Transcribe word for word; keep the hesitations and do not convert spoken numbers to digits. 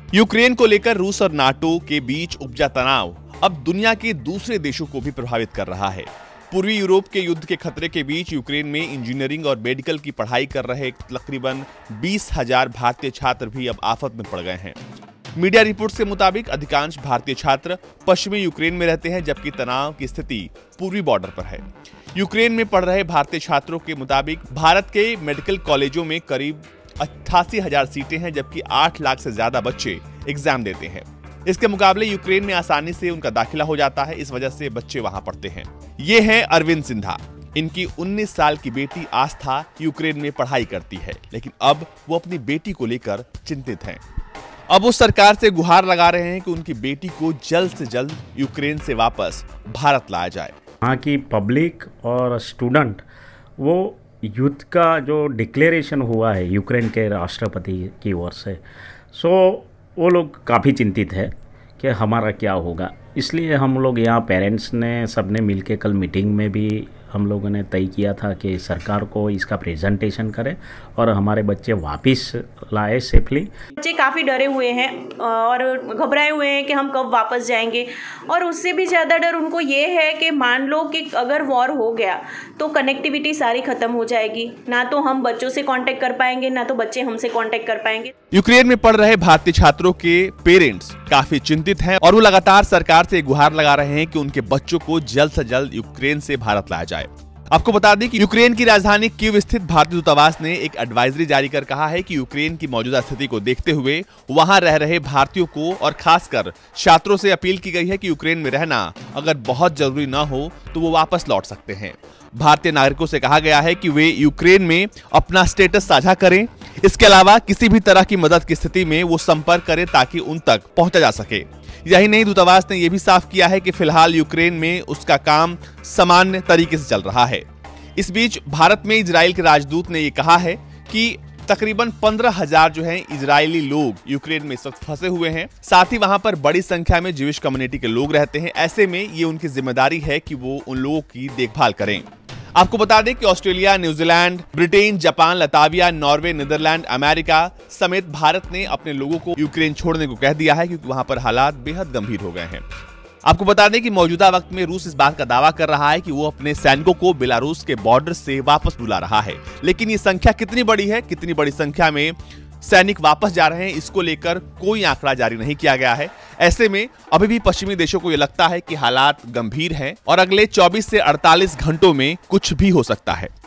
Ukraine को लेकर रूस और नाटो के बीच उपजा तनाव अब दुनिया के दूसरे देशों को भी प्रभावित कर रहा है। पूर्वी यूरोप के युद्ध के खतरे के बीच यूक्रेन में इंजीनियरिंग और मेडिकल की पढ़ाई कर रहे तकरीबन बीस हजार भारतीय छात्र भी अब आफत में पड़ गए हैं। मीडिया रिपोर्ट्स के मुताबिक अधिकांश भारतीय छात्र पश्चिमी यूक्रेन में रहते हैं, जबकि तनाव की स्थिति पूर्वी बॉर्डर पर है। यूक्रेन में पढ़ रहे भारतीय छात्रों के मुताबिक भारत के मेडिकल कॉलेजों में करीब अट्ठासी हजार सीटें हैं, जबकि आठ लाख से ज्यादा बच्चे एग्जाम देते हैं। इसके मुकाबले यूक्रेन में आसानी से उनका दाखिला हो जाता है, इस वजह से बच्चे वहां पढ़ते हैं। ये हैं अरविंद सिन्हा। इनकी उन्नीस साल की बेटी आस्था यूक्रेन में पढ़ाई करती है, लेकिन अब वो अपनी बेटी को लेकर चिंतित हैं। अब वो सरकार से गुहार लगा रहे हैं कि उनकी बेटी को जल्द से जल्द यूक्रेन से वापस भारत लाया जाए। वहाँ की पब्लिक और स्टूडेंट वो युद्ध का जो डिक्लेरेशन हुआ है यूक्रेन के राष्ट्रपति की ओर से, सो वो लोग काफ़ी चिंतित है कि हमारा क्या होगा। इसलिए हम लोग यहाँ पेरेंट्स ने सबने मिलके कल मीटिंग में भी हम लोगों ने तय किया था कि सरकार को इसका प्रेजेंटेशन करें और हमारे बच्चे वापस लाए सेफली। बच्चे काफ़ी डरे हुए हैं और घबराए हुए हैं कि हम कब वापस जाएंगे, और उससे भी ज़्यादा डर उनको ये है कि मान लो कि अगर वॉर हो गया तो कनेक्टिविटी सारी ख़त्म हो जाएगी, ना तो हम बच्चों से कांटेक्ट कर पाएंगे ना तो बच्चे हमसे कांटेक्ट कर पाएंगे। यूक्रेन में पढ़ रहे भारतीय छात्रों के पेरेंट्स काफी चिंतित हैं और वो लगातार सरकार से गुहार लगा रहे हैं कि उनके बच्चों को जल्द से जल्द यूक्रेन से भारत लाया जाए। आपको बता दें कि यूक्रेन की राजधानी कीव स्थित भारतीय दूतावास ने एक एडवाइजरी जारी कर कहा है कि यूक्रेन की मौजूदा स्थिति को देखते हुए वहां रह रहे भारतीयों को और खासकर छात्रों से अपील की गई है कि यूक्रेन में रहना अगर बहुत जरूरी न हो तो वो वापस लौट सकते हैं। भारतीय नागरिकों से कहा गया है कि वे यूक्रेन में अपना स्टेटस साझा करें। इसके अलावा किसी भी तरह की मदद की स्थिति में वो संपर्क करें ताकि उन तक पहुंचा जा सके। यही नहीं, दूतावास ने यह भी साफ किया है कि फिलहाल यूक्रेन में उसका काम सामान्य तरीके से चल रहा है। इस बीच भारत में इजराइल के राजदूत ने यह कहा है कि तकरीबन पंद्रह हजार जो हैं इजरायली लोग यूक्रेन में इस वक्त फंसे हुए हैं। साथ ही वहां पर बड़ी संख्या में ज्यूइश कम्युनिटी के लोग रहते हैं। ऐसे में ये उनकी जिम्मेदारी है कि वो उन लोगों की देखभाल करें। आपको बता दें कि Australia, New Zealand, Britain, Japan, Latvia, Norway, Netherlands, America समेत भारत ने अपने लोगों को यूक्रेन छोड़ने को कह दिया है, क्योंकि वहां पर हालात बेहद गंभीर हो गए हैं। आपको बता दें कि मौजूदा वक्त में रूस इस बात का दावा कर रहा है कि वो अपने सैनिकों को बेलारूस के बॉर्डर से वापस बुला रहा है, लेकिन ये संख्या कितनी बड़ी है, कितनी बड़ी संख्या में सैनिक वापस जा रहे हैं, इसको लेकर कोई आंकड़ा जारी नहीं किया गया है। ऐसे में अभी भी पश्चिमी देशों को यह लगता है कि हालात गंभीर हैं और अगले चौबीस से अड़तालीस घंटों में कुछ भी हो सकता है।